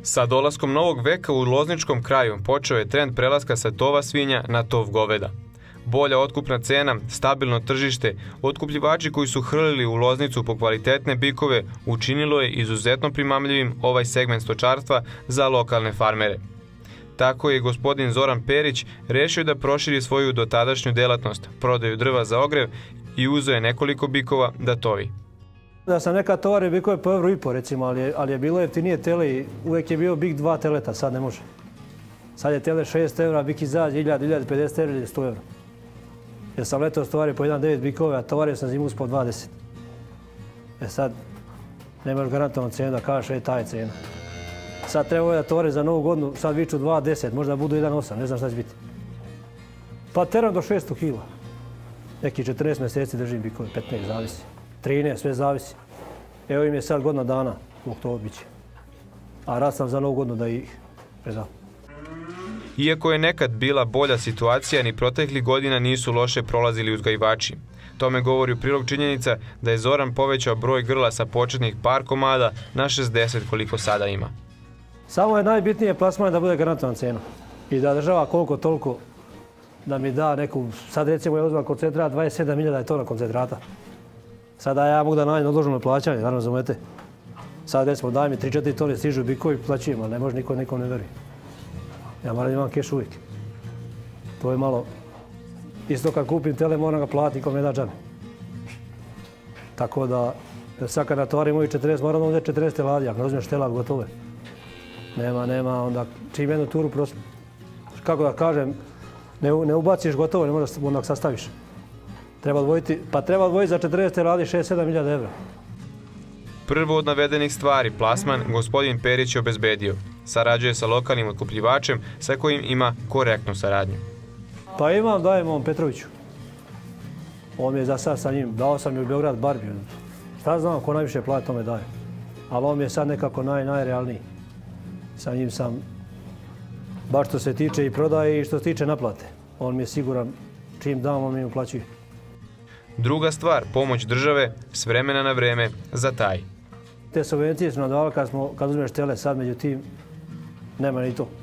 Sa dolaskom novog veka u lozničkom kraju počeo je trend prelaska sa tova svinja na tov goveda. Bolja otkupna cena, stabilno tržište, otkupljivači koji su hrlili u Loznicu po kvalitetne bikove učinilo je izuzetno primamljivim ovaj segment stočarstva za lokalne farmere. Tako je gospodin Zoran Perić rešio da proširi svoju dotadašnju delatnost, prodaju drva za ogrev i uzeo je nekoliko bikova da tovi. Da sam nekad tovario bikove po €1,5 recimo, ali je bilo jeftinije tele i uvijek je bio bik 2 teleta, sad ne može. Sad je tele 6 €, bik izađe 1000-1050 € ili 100 €. Jer sam letos tovario po 1,9 bikove, a tovario sam zimus po 20. Sad nemaš garantovanu cenu da kažeš ta je cena. Sad treba da tovare za novu godinu, sad viču 2,10, možda budu 1,8, ne znam šta će biti. Pa teram do 600 kila. Neki 14 mjeseci držim bikove, 15 zavisi. 13, sve zavisi. Evo im je sad godina dana, zbog to biće. A rad sam za novu godinu da ih predam. Iako je nekad bila bolja situacija, ni proteklih godina nisu loše prolazili uzgajivači. Tome govori u prilog činjenica da je Zoran povećao broj grla sa početnih par komada na 60 koliko sada ima. Samo je najbitnije plasman da bude garantovan cena i da država koliko toliko da mi da neku, sad recimo ja uzmem koncentrat, 27.000 je tona koncentrata. Sada ja mogu da nađem odloženo plaćanje, naravno razumete. Sad recimo daj mi 3-4 tone stižu bikovi i plaćujem, ali ne može niko nikom ne veruje. Ja moram imam keš uvijek. To je malo, isto kad kupim tele moram ga platiti, nikom ne da džabe. Tako da sad kad natovarim ovih 40, moram da uzeti 40 teladi, ako ne uzmeš telad gotove. Nema, onda čim jednu turu prosto, kako da kažem, ne ubaciš gotovo, ne možeš onda sastaviš. Treba odvojiti za 40 teladi 6-7.000 €. Prvo od navedenih stvari, plasman, gospodin Perić je obezbedio. Sarađuje sa lokalnim otkupljivačem sa kojim ima korektnu saradnju. Pa dajem ovom Petroviću. On mi je za sad sa njim, dao sam mi u Beograd Barbiju. Šta znam, ko najviše plati, tome daje. Ali on mi je sad nekako najrealniji. Sa njim sam, baš što se tiče i prodaje i što se tiče naplate. On mi je siguran, čim dam, on mi uplaćuje. Druga stvar, pomoć države s vremena na vreme zataji. Te subvencije su nam davali kad uzmeš tele, sad međutim, nema ni to.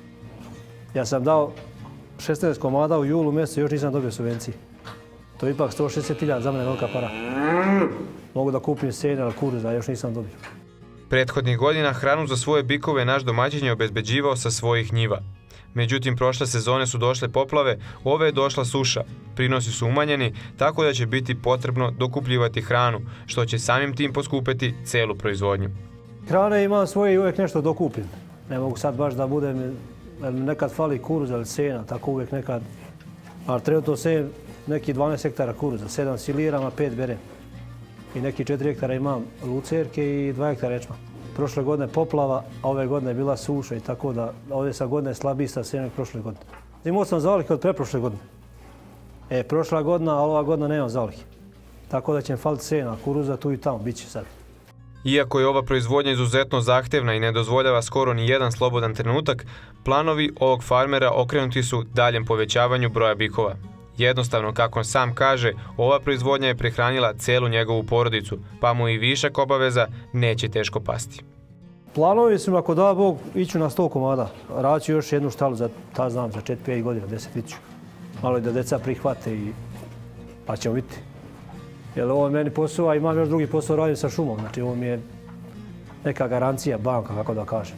Ja sam dao 16 komada u julu mjesecu, još nisam dobio subvencije. To je ipak 160.000, za mene velika para. Mogu da kupim sene, ali kuruza, još nisam dobio. Prethodnih godina hranu za svoje bikove naš domaćin je obezbeđivao sa svojih njiva. Međutim, prošle sezone su došle poplave, ove je došla suša. Prinosi su umanjeni, tako da će biti potrebno dokupljivati hranu, što će samim tim poskupeti celu proizvodnju. Hrane imam svoje i uvijek nešto dokupim. Ne mogu sad baš da budem, nekad fali kuruza ili sena, tako uvijek nekad. Ali trenutno sejem neki 12 hektara kuruza, 7 siliram, a 5 berem. I neki 4 hektara imam lucerke i 2 hektara ječma. Prošle godine poplava, a ove godine je bila suša i tako da ove sa godine slabiji sa sjemek prošle godine. Imao sam zalihe od preprošle godine. Prošla godina, a ova godina nemam zalihe. Tako da će mi faliti sena, kuruza tu i tamo, bit će sad. Iako je ova proizvodnja izuzetno zahtevna i ne dozvoljava skoro ni jedan slobodan trenutak, planovi ovog farmera okrenuti su daljem povećavanju broja bikova. Jednostavno, kako on sam kaže, ova proizvodnja je prehranila celu njegovu porodicu, pa mu i višak obaveza neće teško pasti. Planovi su, ako da Bog, iću na 100 komada. Radit ću još jednu štalu za 4-5 godina, 10 viću. Malo i da deca prihvate pa ćemo vidjeti. Jer ovo je meni posao, a imam još drugi posao, radim sa šumom. Znači ovo mi je neka garancija, banka, kako da kažem.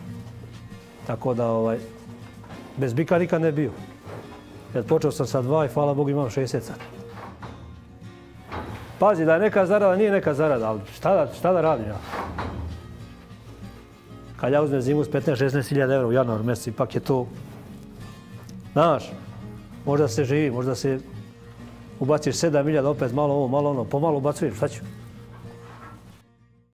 Tako da, bez bika nikad ne bio. Jer počeo sam sa 2 i hvala Bogu imam 60 sad. Pazi, da je neka zarada, nije neka zarada, ali šta da radim ja? Kad ja uzmem zimu s 15-16.000 € u januar mjesecu, ipak je to, znaš, možda se živi, možda se ubaciš 7.000, opet malo ovo, malo ono, pomalo ubacuješ, šta ću?